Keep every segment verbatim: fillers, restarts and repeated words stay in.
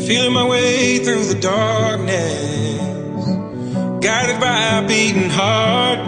Feeling my way through the darkness, guided by a beating heart.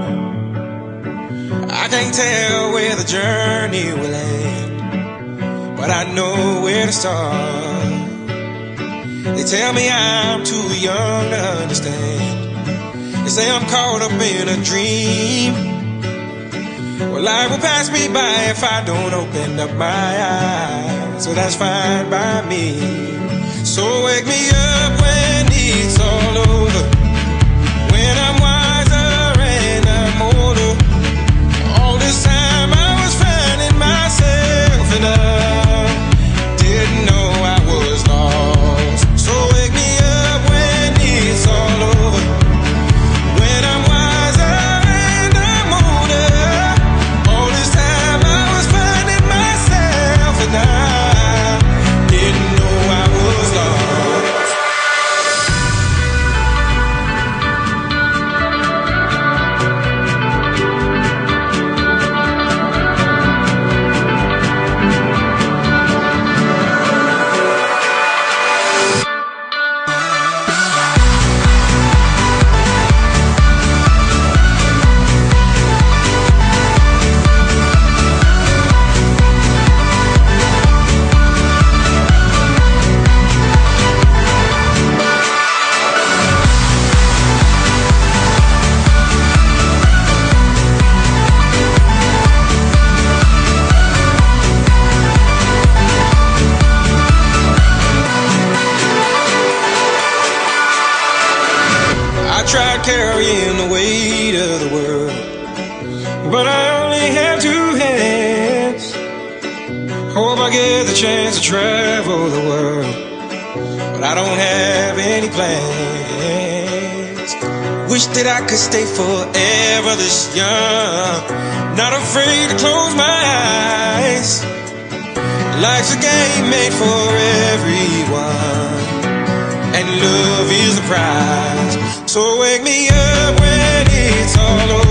I can't tell where the journey will end, but I know where to start. They tell me I'm too young to understand. They say I'm caught up in a dream. Well, life will pass me by if I don't open up my eyes, so that's fine by me. So wake me up when it's all over, when I'm wiser and I'm older. All this time I was finding myself and I didn't know I was lost. So wake me up when it's all over, when I'm wiser and I'm older. All this time I was finding myself and I didn't know I was lost. I tried carrying the weight of the world, but I only have two hands. Hope I get the chance to travel the world, but I don't have any plans. Wish that I could stay forever this young, not afraid to close my eyes. Life's a game made for everyone, and love is the prize. So wake me up when it's all over.